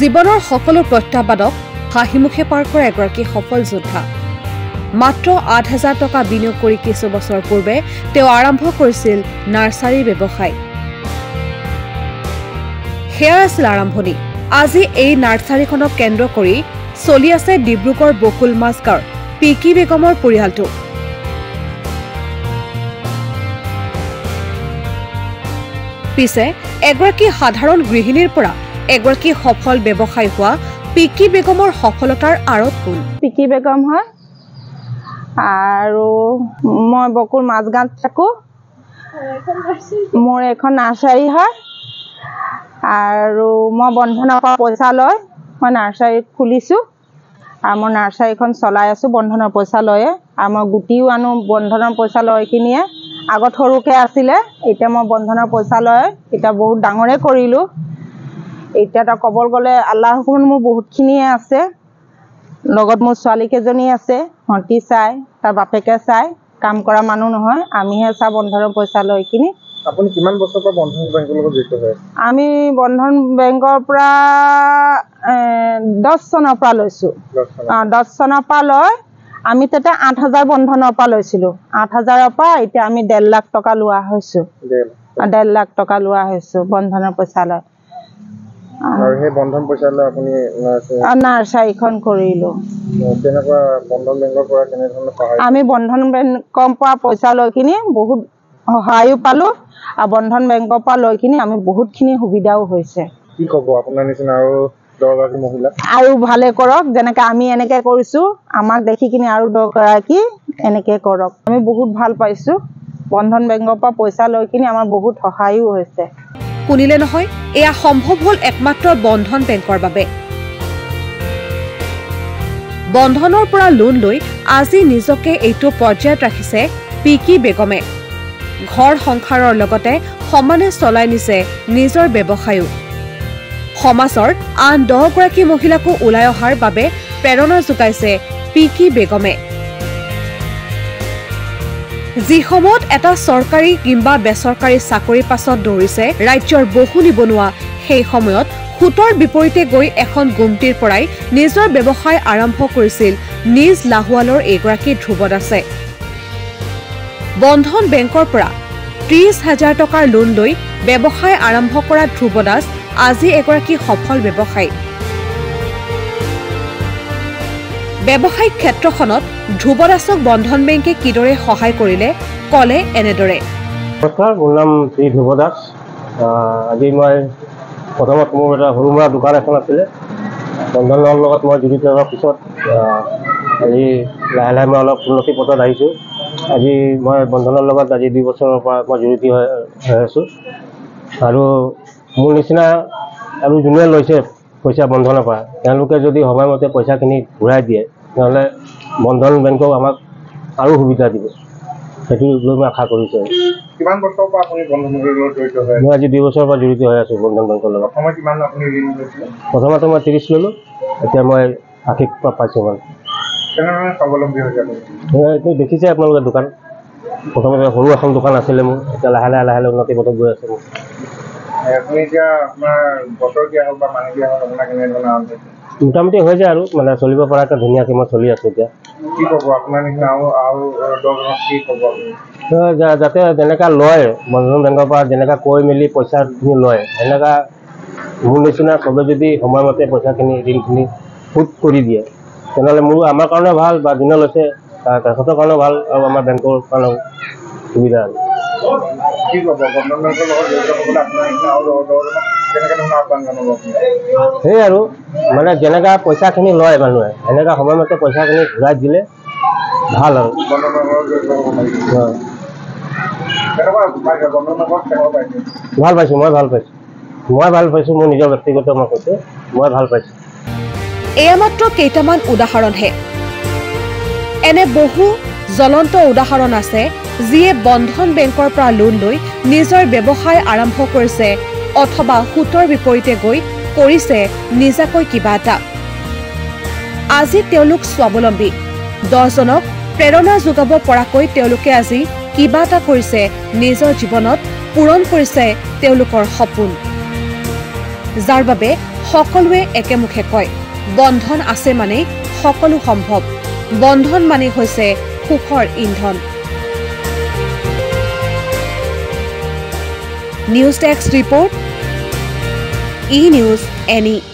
জীৱনৰ সকলো প্ৰত্যাহ্বানক হাঁহিমুখে পাৰ কৰা এগৰাকী সফল যোদ্ধা। মাত্ৰ ৮,০০০ টকা বিনিয়োগ কৰি কিছু বছৰ পূৰ্বে তেওঁ আৰম্ভ কৰিছিল নাৰ্চাৰী ব্যৱসায়। সেয়া আছিল আৰম্ভণি। আজি এই নাৰ্চাৰীখনক কেন্দ্ৰ কৰি চলি আছে ডিব্ৰুগড় বকুল মাছগাঁৱৰ পিকি বেগমৰ পৰিয়ালটো। পিছে এগৰাকী সাধাৰণ গৃহিণীৰ পৰা এগৰাকী সফল ব্যৱসায়ী হোৱা পিকি বেগমৰ সফলতাৰ আঁৰত কোন? পিকি বেগম হয় আৰু মই বকুল মাছগাঁৱত থাকো। মোৰ এখন নাৰ্চাৰী হয় আৰু মই বন্ধনৰ পৰা পইচা লৈ মই নাৰ্চাৰী খুলিছো আৰু মই নাৰ্চাৰীখন চলাই আছো বন্ধনৰ পইচা লয়ে। আৰু মই গুটিও আনো বন্ধনৰ পইচা লৈ কিনিয়ে। আগত সৰুকে আছিলে, এতিয়া মই বন্ধনৰ পইচা লৈ এতিয়া বহুত ডাঙৰে কৰিলো। এতিয়া তো ক'ব গ'লে আল্লাহৰ হুকুমত মোৰ বহুতখিনিয়ে আছে। লগত মোৰ ছোৱালী কেইজনী আছে, ভণ্টি চাই, তাৰ বাপেকে চাই, কাম কৰা মানুহ নহয়, আমিহে চা বন্ধনৰ পইচা লৈ কিনি। আপুনি কিমান বছৰৰ পৰা বন্ধন বেংকৰ লগত জড়িত হৈ আছে? আমি বন্ধন বেংকৰ পৰা 10 চনৰ পৰা লৈছো। 10 চনৰ পৰা লৈ আমি তেতিয়া 8,000 বন্ধনৰ পৰা লৈছিলো। 8,000ৰ পৰা এতিয়া আমি 1.5 লাখ টকা লোৱা হৈছো। 1.5 লাখ টকা লোৱা হৈছো বন্ধনৰ পইচা লৈ। আৰু সেই বন্ধন পইচা লৈ আপুনি নাৰ্চাৰীখন কৰিলো। কেনেকুৱা বন্ধন বেংকৰ পৰা কেনেধৰণৰ সহায়? আমি বন্ধন বেংকৰ পৰা পইচা লৈ কিনি বহুত সহায়ো পালো আৰু বন্ধন বেংকৰ পৰা লৈ কিনি আমি বহুতখিনি সুবিধাও হৈছে। কি ক'ব আপোনাৰ নিচিনা আৰু 10গৰাকী মহিলা আৰু ভালে কৰক, যেনেকে আমি এনেকে কৰিছো, আমাক দেখি কিনি আৰু 10গৰাকী এনেকে কৰক। আমি বহুত ভাল পাইছো। বন্ধন বেংকৰ পৰা পইচা লৈ কিনি আমাৰ বহুত সহায়ো হৈছে। শুনিলে নহয়, এয়া সম্ভৱ হ'ল একমাত্ৰ বন্ধন বেংকৰ বাবে। বন্ধনৰ পৰা লোন লৈ আজি নিজকে এইটো পৰ্যায়ত ৰাখিছে পিকি বেগমে। ঘৰ সংসাৰৰ লগতে সমানে চলাই নিছে নিজৰ ব্যৱসায়ো। সমাজৰ আন 10গৰাকী মহিলাকো ওলাই অহাৰ বাবে প্ৰেৰণা যোগাইছে পিকি বেগমে। যি সময়ত এটা চৰকাৰী কিংবা বেচৰকাৰী চাকৰিৰ পাছত দৌৰিছে ৰাজ্যৰ বহু নিবনুৱা, সেই সময়ত সুতৰ বিপৰীতে গৈ এখন গুমটিৰ পৰাই নিজৰ ব্যৱসায় আৰম্ভ কৰিছিল নিজ লাহোৱালৰ এগৰাকী ধ্ৰুৱ দাসে। বন্ধন বেংকৰ পৰা 30,000 টকাৰ লোন লৈ ব্যৱসায় আৰম্ভ কৰা ধ্ৰুৱ দাস আজি এগৰাকী সফল ব্যৱসায়ী। ব্যৱসায়িক ক্ষেত্ৰখনত ধ্ৰুৱ দাসক বন্ধন বেংকে কিদৰে সহায় কৰিলে ক'লে এনেদৰে। নমস্কাৰ, মোৰ নাম শ্ৰী ধ্ৰুৱ দাস। আজি মই প্ৰথমত মোৰ এটা সৰু সুৰা দোকান এখন আছিলে। বন্ধনৰ লগত মই জড়িত হোৱাৰ পিছত আজি লাহে লাহে মই অলপ উন্নতি পথত আহিছোঁ। আজি মই বন্ধনৰ লগত আজি 2 বছৰৰ পৰা মই জড়িত হৈ আছোঁ। আৰু মোৰ নিচিনা আৰু যোনে লৈছে পইচা বন্ধনৰ পৰা, তেওঁলোকে যদি সময়মতে পইচাখিনি ঘূৰাই দিয়ে, তেনেহ'লে বন্ধন বেংকক আমাক আৰু সুবিধা দিব। সেইটো লৈ মই আশা কৰিছোঁ। কিমান বছৰৰ পৰা আপুনি বন্ধনৰ লগত জড়িত হৈ আছে? মই আজি 2 বছৰৰ পৰা জড়িত হৈ আছোঁ বন্ধন বেংকৰ লগত। প্ৰথমে কিমান আপুনি ঋণ লৈছিলে? প্ৰথমতে মই 30 ল'লোঁ, এতিয়া মই 80 পাইছোঁ। মানে কেনেধৰণে স্বাৱলম্বী হৈছে আপুনি? এইটো দেখিছে আপোনালোকে দোকান। প্ৰথমতে সৰু এখন দোকান আছিলে মোৰ, এতিয়া লাহে লাহে উন্নতি পথত গৈ আছে মোৰ। আপুনি এতিয়া আপোনাৰ বছৰকীয়া হওক বা মাহেকীয়া হওক আপোনাৰ কেনেধৰণৰ আৰম্ভ হৈছে? মোটামুটি হৈ যায় আৰু মানে চলিব পৰাকৈ ধুনীয়াকৈ মই চলি আছোঁ এতিয়া। কি ক'ব আপোনাৰ নিচিনা আৰু 10জনক কি ক'ব আপুনি? যাতে যেনেকুৱা লয় বন্ধন বেংকৰ পৰা, যেনেকুৱা কৈ মেলি পইচাখিনি লয়, সেনেকুৱা মোৰ নিচিনা চবে যদি সময়মতে পইচাখিনি ঋণখিনি শোধ কৰি দিয়ে, তেনেহ'লে আমাৰ কাৰণে ভাল, বা যোনে লৈছে তেখেতৰ কাৰণেও ভাল, আৰু আমাৰ বেংকৰ কাৰণেও সুবিধা। কি ক'ব বন্ধন বেংকৰ লগত জড়িত হ'বলৈ আপোনাৰ নিচিনা আৰু 10জনক কেনেকৈ ধৰণৰ আহ্বান জনাব আপুনি? সেই আৰু মানে যেনেকুৱা পইচাখিনি লয় মানুহে, এনেকুৱা সময়মতে পইচাখিনি ঘূৰাই দিলে ভাল আৰু। বন্ধন বেংকৰ জড়িত হ'ব পাৰিব। কেনেকুৱা পাইছে বন্ধন বেংকত? কেনেকুৱা পাইছে? ভাল পাইছোঁ, মই ভাল পাইছোঁ। মোৰ নিজৰ ব্যক্তিগত মই কৈছোঁ, মই ভাল পাইছোঁ। এয়া মাত্ৰ কেইটামান উদাহৰণহে। এনে বহু জ্বলন্ত উদাহৰণ আছে যিয়ে বন্ধন বেংকৰ পৰা লোন লৈ নিজৰ ব্যৱসায় আৰম্ভ কৰিছে অথবা সুতৰ বিপৰীতে গৈ কৰিছে নিজাকৈ কিবা এটা। আজি তেওঁলোক স্বাৱলম্বী। 10জনক প্ৰেৰণা যোগাব পৰাকৈ তেওঁলোকে আজি কিবা এটা কৰিছে, নিজৰ জীৱনত পূৰণ কৰিছে তেওঁলোকৰ সপোন, যাৰ বাবে সকলোৱে একেমুখে কয় বন্ধন আছে মানে সকলো সম্ভৱ বন্ধন মানে হৈছে সুখৰ ইন্ধন news desk report E News NE